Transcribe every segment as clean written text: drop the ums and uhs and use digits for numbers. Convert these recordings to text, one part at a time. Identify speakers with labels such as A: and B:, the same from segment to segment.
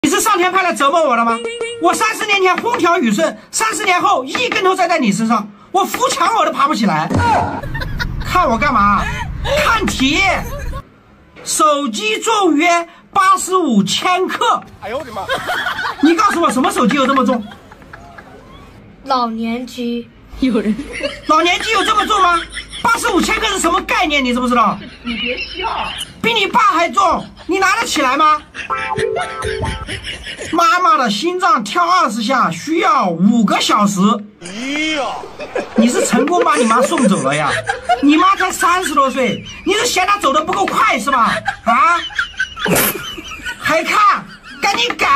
A: 你是上天派来折磨我的吗？我30年前风调雨顺，30年后一跟头栽在你身上，我扶墙我都爬不起来。看我干嘛？看题。手机重约85千克。哎呦我的妈！你告诉我什么手机有这么重？
B: 老年机。
C: 有人。
A: 老年机有这么重吗？85千克是什么概念？你知不知道？
D: 你别笑。
A: 比你爸还重，你拿得起来吗？妈妈的心脏跳20下需要5个小时。哎呀，你是成功把你妈送走了呀？你妈才30多岁，你是嫌她走得不够快是吧？啊？还看？赶紧改！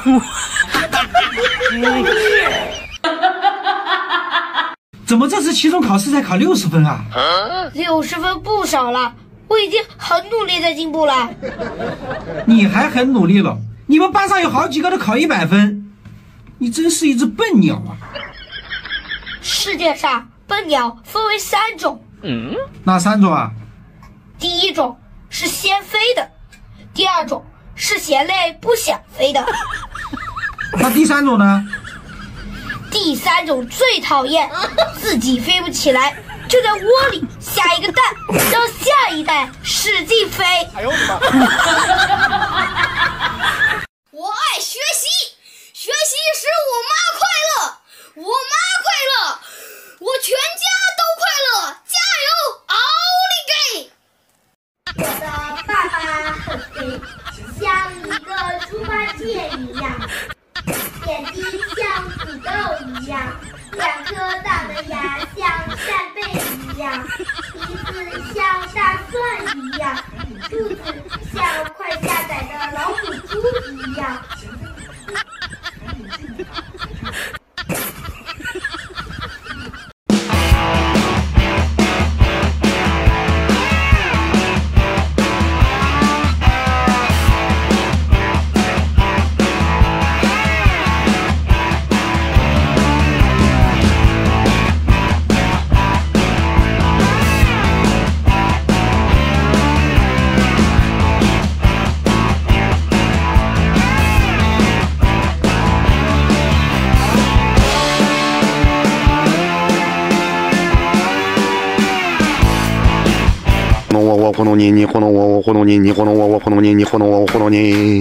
A: 怎么这次期中考试才考60分啊
B: ？60分不少了，我已经很努力在进步了。
A: 你还很努力了？你们班上有好几个都考100分，你真是一只笨鸟啊！
B: 世界上笨鸟分为3种。
A: 哪3种啊？
B: 第一种是先飞的，第2种是嫌累不想飞的。
A: 那第3种呢？
B: 第3种最讨厌，自己飞不起来，就在窝里下一个蛋，让下一代使劲飞。哎呦我的妈！
E: 我爱学习，学习使我妈快乐，我妈快乐，我全家都快乐，加油，奥利给！
F: 我的爸爸很肥，像一个猪八戒一样，眼睛像土豆一样，2颗大的牙像扇贝一样，鼻子像大蒜一样，肚子像快下崽的老母猪一样。
G: 我糊弄你，你糊弄我，我糊弄你，你糊弄我，我糊弄你，你糊弄我，我糊弄你。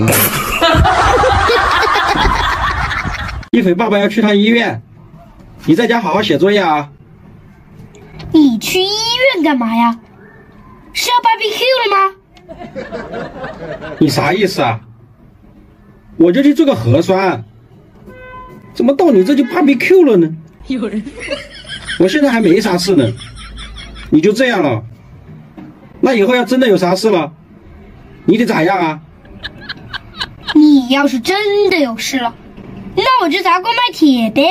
A: 一会爸爸要去趟医院，你在家好好写作业啊。
B: 你去医院干嘛呀？是要 BBQ 了吗？
A: 你啥意思啊？我就去做个核酸，怎么到你这就 BBQ 了呢？
C: 有人。
A: 我现在还没啥事呢，你就这样了？那以后要真的有啥事了，你得咋样啊？
B: 你要是真的有事了，那我就砸锅卖铁呗。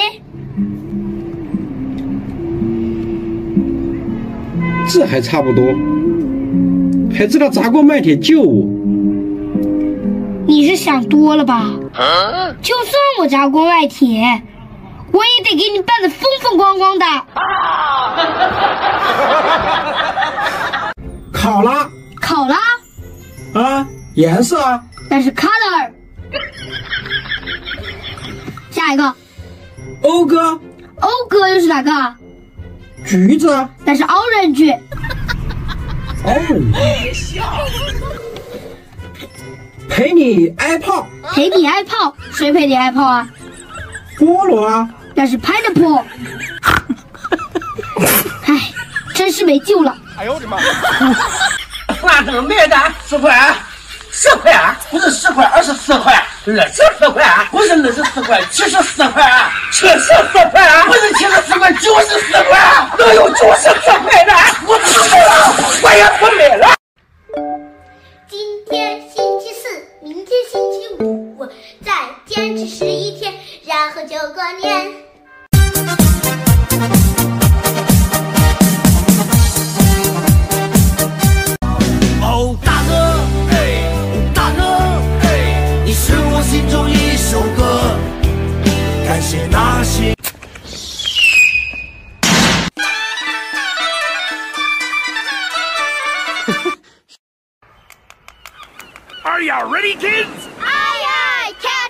A: 这还差不多，还知道砸锅卖铁救我？
B: 你是想多了吧？就算我砸锅卖铁，我也得给你办得风风光光的。
A: 考了，
B: 考了
A: 啊，颜色啊，
B: 那是 color。下一个，
A: 讴歌，
B: 讴歌又是哪个？
A: 橘子啊，
B: 那是 orange。
A: 陪你挨炮，
B: 陪你挨炮，谁陪你挨炮啊？
A: 菠萝啊，
B: 那是 pineapple。唉，真是没救了。
D: 哎呦我的妈！
H: 反正买的10块，10块，不是10块，24块，24块，不是24块，74块，74块，不是74块，94块，都有94块的，我不买了，我也不买了。
F: 今天星期4，明天星期5，再坚持11天，然后就过年。
I: 哦，大哥，哎，大哥，哎，你是我心中一首歌，感谢那些。
D: Are you ready, kids?
E: Aye, aye,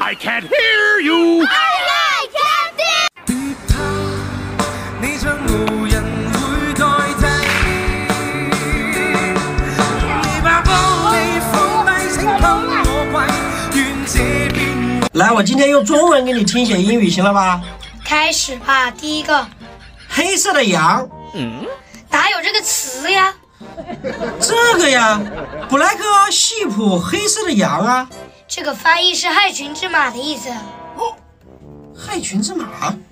I: I can't hear you。
C: 你將無人會代替。你把玻璃放低，請給我跪，願這邊。
A: 来，我今天用中文给你听写英语，行了吧？
B: 开始吧，第一个，
A: 黑色的羊，
B: 哪有这个词呀？
A: 这个呀 ，black sheep 黑色的羊啊，
B: 这个翻译是害群之马的意思。
A: 害群之马。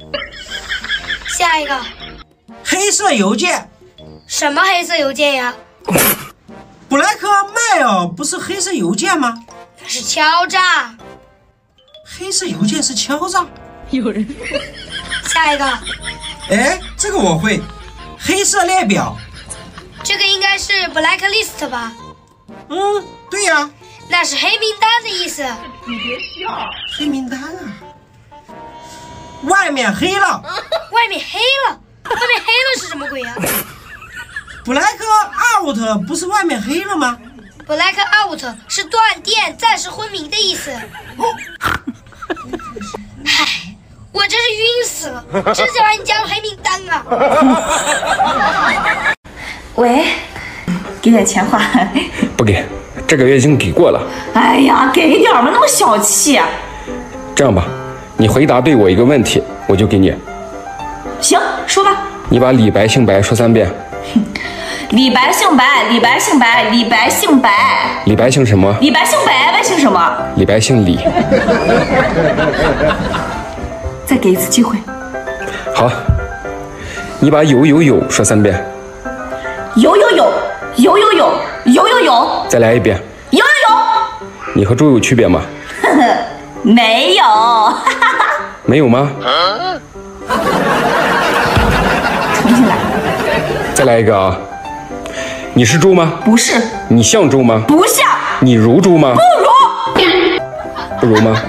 B: 下一个，
A: 黑色邮件
B: 什么黑色邮件呀？
A: ，black mail 不是黑色邮件吗？
B: 那是敲诈。
A: 黑色邮件是敲诈。
B: 下一个，
A: 哎，这个我会。黑色列表，
B: 这个应该是 blacklist 吧？
A: 嗯，对呀，
B: 那是黑名单的意思。
A: 黑名单啊。外面黑了
B: 外面黑了，外面黑了是什么鬼呀
A: ，black out 不是外面黑了吗？
B: ？black out 是断电、暂时昏迷的意思。唉，我真是晕死了，真想把你加入黑名单啊！
D: 喂，给点钱花。
J: 不给，这个月已经给过了。
D: 哎呀，给点嘛，那么小气。
J: 这样吧，你回答对我一个问题，我就给你。
D: 行，说吧。
J: 你把李白姓白说3遍。
D: 李白姓白，李白姓白，李白姓白。
J: 李白姓什么？
D: 李白姓白，白姓什么？
J: 李白姓李。
D: 再给一次机会。
J: 好，你把有有有说3遍。
D: 有有有，有有有，有有有。
J: 再来一遍。
D: 有有有。
J: 你和猪有区别吗？
D: 呵呵，没有。哈哈哈。
J: 没有吗？
D: 重新来。
J: 再来一个啊！你是猪吗？
D: 不是。
J: 你像猪吗？
D: 不像。
J: 你如猪吗？
D: 不如。
J: 不如吗？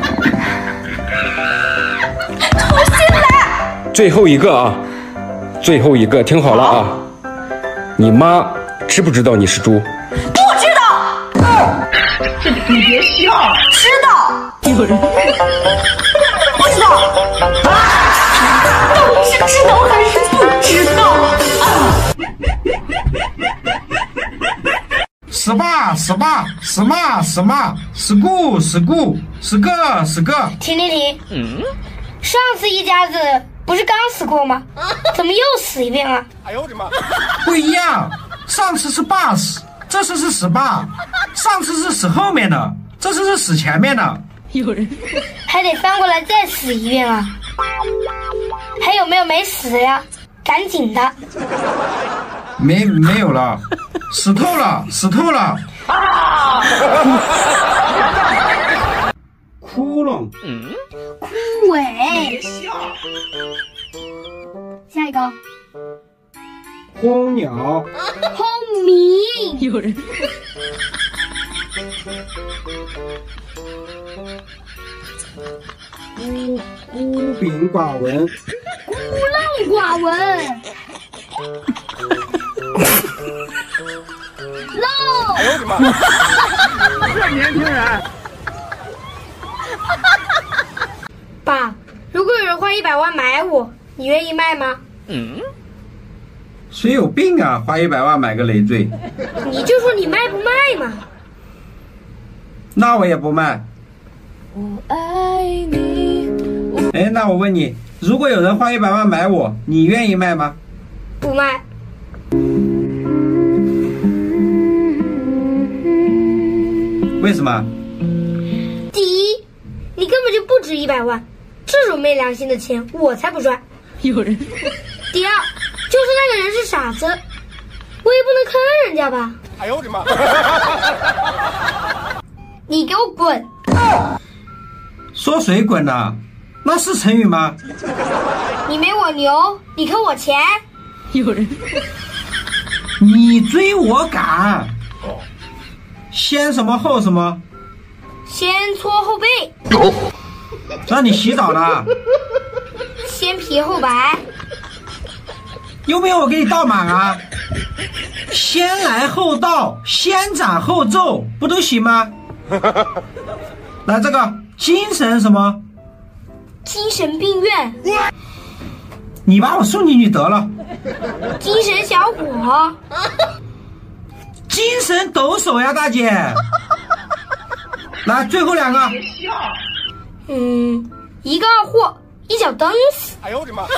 D: 重新来。
J: 最后一个啊！最后一个，听好了啊！你妈知不知道你是猪？
D: 不知道。
C: 你别笑。
D: 知道。有人。不知道。啊！到底是知道还是不知道啊
A: ？18。
B: 停！上次一家子不是刚死过吗？怎么又死一遍了？
I: 哎呦我的妈！
A: 不一样，上次是8死，这次是18。上次是死后面的，这次是死前面的。
D: 有人。
B: 还得翻过来再死一遍啊！还有没有没死的呀？赶紧的！
A: 没有了，死透了。啊！窟窿。
B: 枯萎。下一个。
A: 蜂鸟。
B: 轰鸣。
D: 有人。
A: 孤秉寡闻。
B: 孤陋寡闻。漏。
I: 哎呦我的妈！这年轻人。
B: 爸，如果有人花100万买我，你愿意卖吗？
A: 谁有病啊？花100万买个累赘。
B: 你就说你卖不卖嘛。
A: 那我也不卖。
D: 我爱你。
A: 哎，那我问你，如果有人花100万买我，你愿意卖吗？
B: 不卖。
A: 为什么？
B: 第一，你根本就不值100万，这种没良心的钱我才不赚。
D: 有人。
B: 第二，就算那个人是傻子，我也不能坑人家吧。
I: 哎呦我的妈！
B: 你给我滚！
A: 说谁滚呢？那是成语吗？
B: 你没我牛，你坑我钱。
D: 有人。
A: 你追我赶。先什么后什么？
B: 先搓后背。
A: 让你洗澡呢。
B: 先皮后白。
A: 有没有我给你倒满啊？先来后到，先斩后奏，不都行吗？来这个精神什么？
B: 精神病院。
A: 你把我送进去得了。
B: 精神小伙。
A: 精神抖擞呀，大姐。来，最后2个。
B: 一个二货，一脚蹬死。
G: 哎呦我的妈！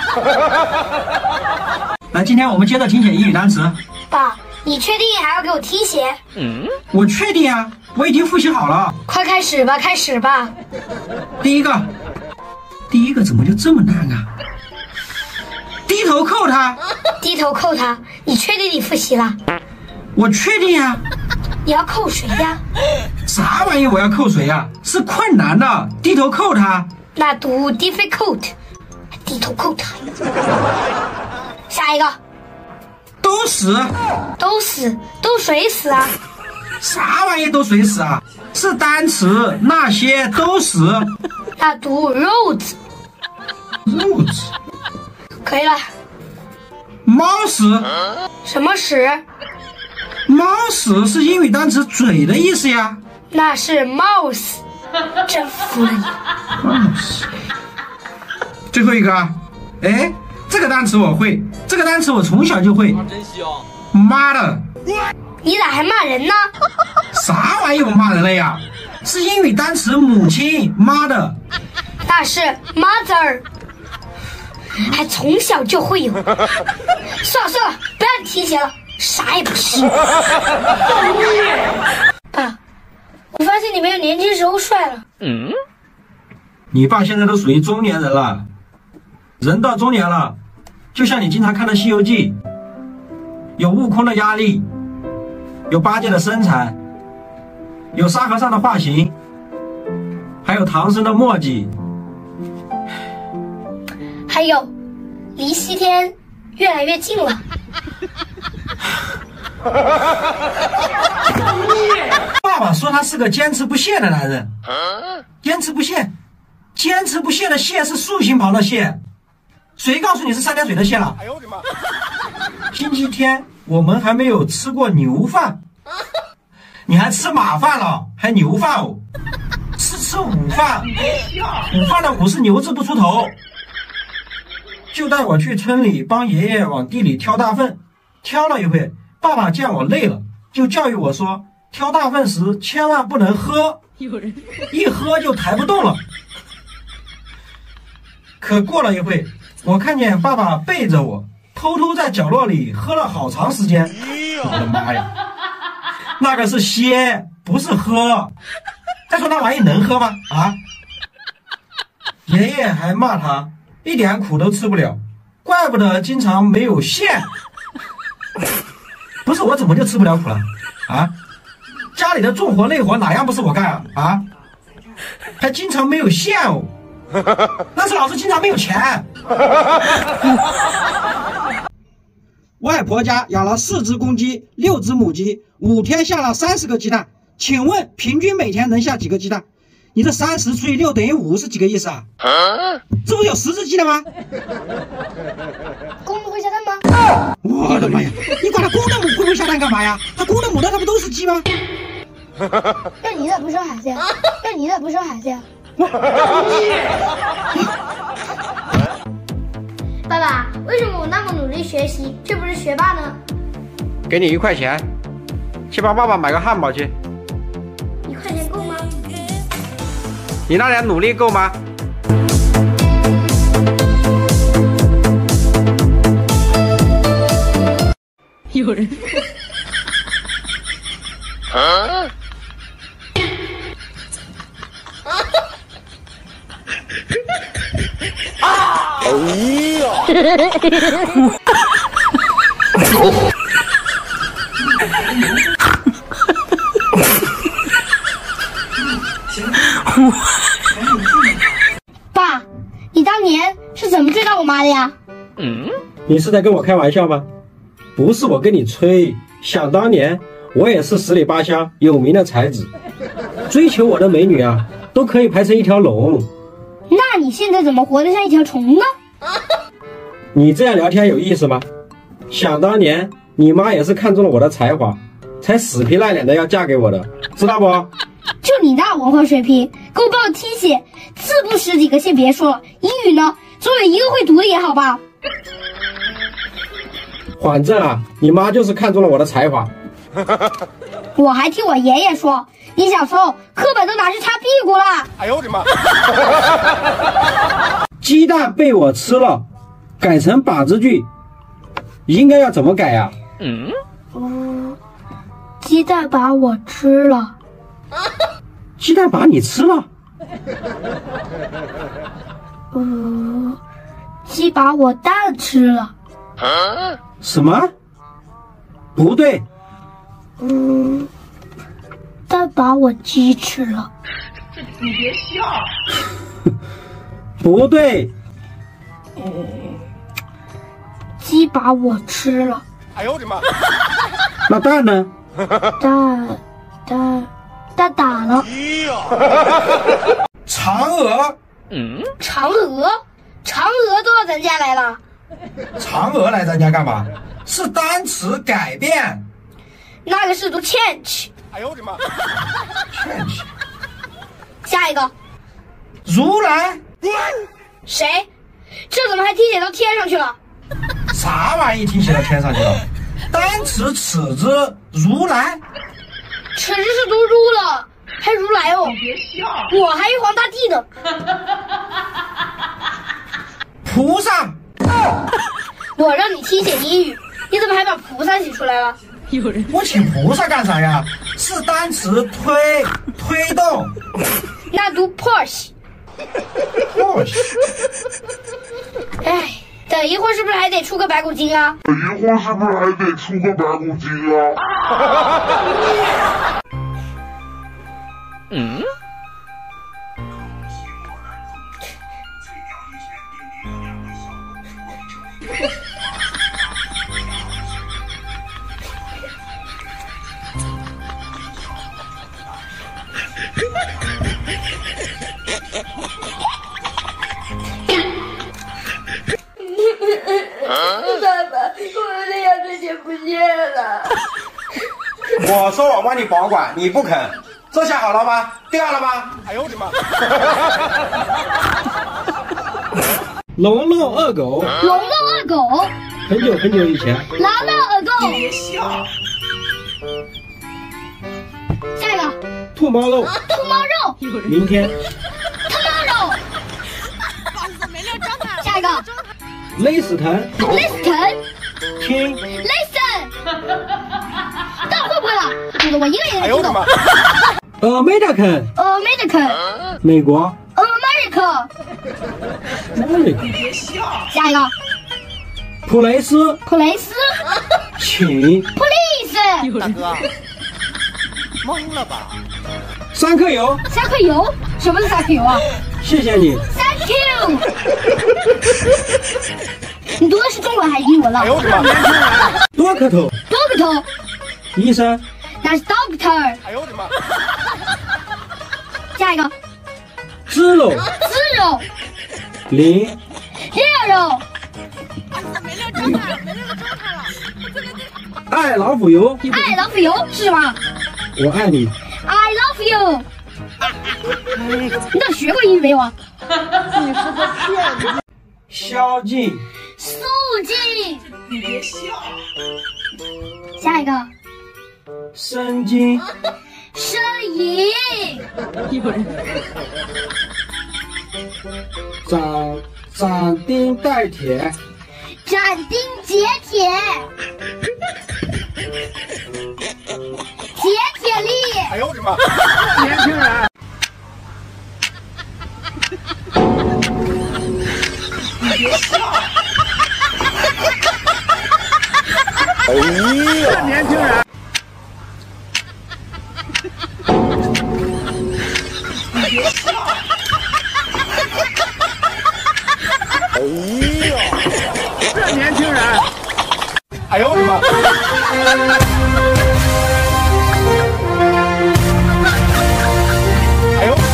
A: 来，今天我们接着听写英语单词。
B: 爸，你确定还要给我听写？
A: 我确定啊，我已经复习好了。
B: 快开始吧，开始吧。
A: 第一个怎么就这么难啊？低头扣他。
B: 低头扣他，你确定你复习了？
A: 我确定呀。
B: 你要扣谁呀？
A: 啥玩意我要扣谁呀？是困难的，低头扣他。
B: 那读 difficult， 低头扣他。下一个。
A: 都死。
B: 都死，都谁死啊？
A: 啥玩意都谁死啊？是单词，那些都死。
B: 那读 roads。
A: roads。
B: 可以了。
A: 猫屎。
B: 什么屎？
A: 猫屎是英语单词嘴的意思呀。
B: 那是 mouse。真服了你。
A: mouse。最后一个，哎，这个单词我会，这个单词我从小就会。
C: 真香。
A: 妈的！
B: 你咋还骂人呢？
A: 啥玩意我骂人了呀？是英语单词母亲，妈的。
B: 那是 mother。还从小就会有。算了算了，不让你听写了，啥也不是。爸，我发现你没有年轻时候帅了。
A: 你爸现在都属于中年人了，人到中年了，就像你经常看的《西游记》，有悟空的压力，有八戒的身材，有沙和尚的发型，还有唐僧的墨迹，
B: 还有离西天越来越近了。
A: 爸爸说他是个坚持不懈的男人。坚持不懈，坚持不懈的懈是竖心旁的懈。谁告诉你是3点水的蟹了？哎呦我的妈！星期天我们还没有吃过牛饭，你还吃马饭了，还牛饭哦？吃午饭，午饭的午是牛字不出头。就带我去村里帮爷爷往地里挑大粪，挑了一会，爸爸见我累了，就教育我说，挑大粪时千万不能喝，一喝就抬不动了。可过了一会，我看见爸爸背着我，偷偷在角落里喝了好长时间。我的妈呀，那个是歇，不是喝。再说那玩意能喝吗？啊！爷爷还骂他一点苦都吃不了，怪不得经常没有馅。不是我怎么就吃不了苦了？啊！家里的重活累活哪样不是我干啊？啊！还经常没有馅哦。那是老子经常没有钱。外婆家养了4只公鸡，6只母鸡，5天下了30个鸡蛋。请问平均每天能下几个鸡蛋？你这30除以6等于5是几个意思啊？这不是有10只鸡的吗？
B: 公的会下蛋吗？
A: 我的妈呀！你管它公的母会不会下蛋干嘛呀？它公的母的它不都是鸡吗？
B: 那你咋不生孩子呀？那你咋不生孩子呀？爸爸，为什么我那么努力学习，却不是学霸呢？
A: 给你1块钱，去帮爸爸买个汉堡去。
B: 1块钱够吗？
A: 你那点努力够吗？
D: 有人。
B: 爸，你当年是怎么追到我妈的呀？
A: 你是在跟我开玩笑吗？不是我跟你吹，想当年我也是10里8乡有名的才子，追求我的美女啊，都可以排成一条龙。
B: 那你现在怎么活得像一条虫呢？
A: 你这样聊天有意思吗？想当年你妈也是看中了我的才华，才死皮赖脸的要嫁给我的，知道不？
B: 就你那文化水平，给我报听写，字不识几个先别说了，英语呢，总有一个会读的也好吧？
A: 反正啊，你妈就是看中了我的才华。
B: 我还听我爷爷说，你小时候课本都拿去擦屁股了。
G: 哎呦我的妈！
A: 鸡蛋被我吃了，改成把字句，应该要怎么改呀？
B: 鸡蛋把我吃了。
A: 鸡蛋把你吃了？
B: 鸡把我蛋吃了。
A: 什么？不对。
B: 蛋把我鸡吃了。
D: 你别笑。
A: 不对。
B: 鸡把我吃了。
G: 哎呦我的妈！
A: 那蛋呢？
B: 蛋打了。
A: 嫦娥。
B: 嫦娥都到咱家来了。
A: 嫦娥来咱家干嘛？是单词改变。
B: 那个是读 change。
G: 哎呦我的妈
A: ！change。
B: 下一个。
A: 如来。
B: 谁？这怎么还听写到天上去了？
A: 啥玩意听写到天上去了？单词尺子如来。
B: 尺子是读如了，还如来哦。
D: 你别笑。
B: 我还以皇大帝呢。
A: 菩萨。
B: 我让你听写英语，你怎么还把菩萨写出来了？
A: 我请菩萨干啥呀？是单词推动。
B: 那读 push。哎，等一会儿是不是还得出个白骨精啊？爸爸，我的牙齿剪不见了。
A: 我说我帮你保管，你不肯。这下好了吗？掉了吗？
G: 哎呦我的妈！
A: 龙龙恶狗。
B: 龙龙恶狗。
A: 很久很久以前。
B: 狼狼恶狗。
D: 别笑。
B: 下一个。
A: 兔猫肉。
B: 兔猫肉。
A: 明天。
B: 兔猫肉。下一个。
A: 勒死藤。
B: Listen。
A: 听。
B: Listen。到会不会了？读的我一个也没听懂。
A: American。
B: American。
A: 美国。
B: America。
A: 你
D: 别笑。
B: 下一个。
A: 普雷斯。
B: 普雷斯。
A: 请。
B: Police。
G: 大哥，懵了吧？
A: 三克油。
B: 三克油？什么是三克油啊？
A: 谢谢你。
B: Thank you。你读的是中文还是英文了？
G: 哎呦我的妈！
A: 多克头。
B: Doctor。
A: 医生。
B: 那是 Doctor。
G: 哎呦我的妈！
B: 下一个。
A: 猪肉。
B: 猪肉。
A: 零。
B: 热肉。
A: 爱老虎油。
B: 爱老虎油是什么？
A: 我爱你。
B: I love you。你到底学过英语没有啊？
D: 你是个骗子。
A: 宵禁。
B: 肃静。
D: 你别笑。
B: 下一个。
A: 神经。
B: 呻吟。
A: 斩钉待铁。
B: 斩钉截铁。铁铁力。
G: 哎呦我的妈！
H: 年轻人。
D: 你别笑。
G: 哎呀，
H: 年轻人。
D: 你别笑。
G: 哎呀，
H: 这年轻人。
G: 哎呦我的妈！哎呦！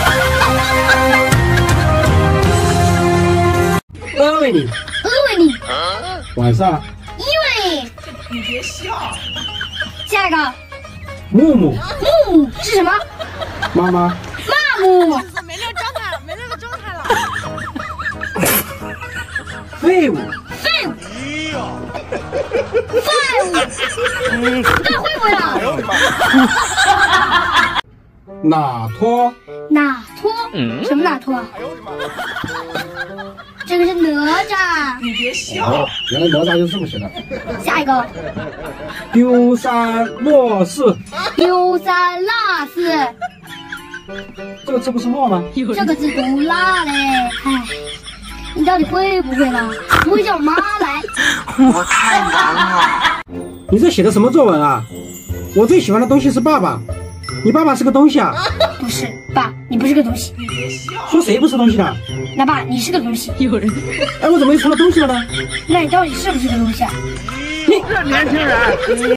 A: 安慰你。晚上。
B: Evening。
D: 你别笑。
B: 下一个。
A: 木木。
B: 木木是什么？
A: 妈妈。
B: 妈母。
K: 没那个状态了。
A: 废物。
B: 废物。废物。再会不了。
A: 哪托？
B: 哪托？什么哪托？这个是哪吒。
K: 你别笑。
A: 哦，原来哪吒就是这么写的。
B: 下一个。
A: 丢三落四。
B: 丢三落四。
A: 这个字不是墨吗？
B: 这个字读辣嘞。哎，你到底会不会呢？不会叫妈来。
C: 我太难了。
A: 你这写的什么作文啊？我最喜欢的东西是爸爸。你爸爸是个东西啊？
B: 不是，爸，你不是个东西。
K: 你别笑。
A: 说谁不是东西的？
B: 那爸，你是个东西。
K: 有人。
A: 哎，我怎么又成了东西了呢？
B: 那你到底是不是个东西啊？
H: 这年轻人。